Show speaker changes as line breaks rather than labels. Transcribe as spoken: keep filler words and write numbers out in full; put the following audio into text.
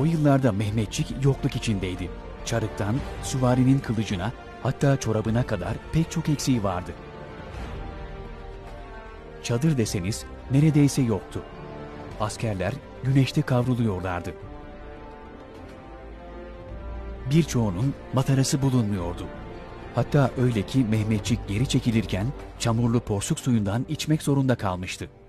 O yıllarda Mehmetçik yokluk içindeydi. Çarıktan, süvarinin kılıcına, hatta çorabına kadar pek çok eksiği vardı. Çadır deseniz neredeyse yoktu. Askerler güneşte kavruluyorlardı. Birçoğunun matarası bulunmuyordu. Hatta öyle ki Mehmetçik geri çekilirken çamurlu porsuk suyundan içmek zorunda kalmıştı.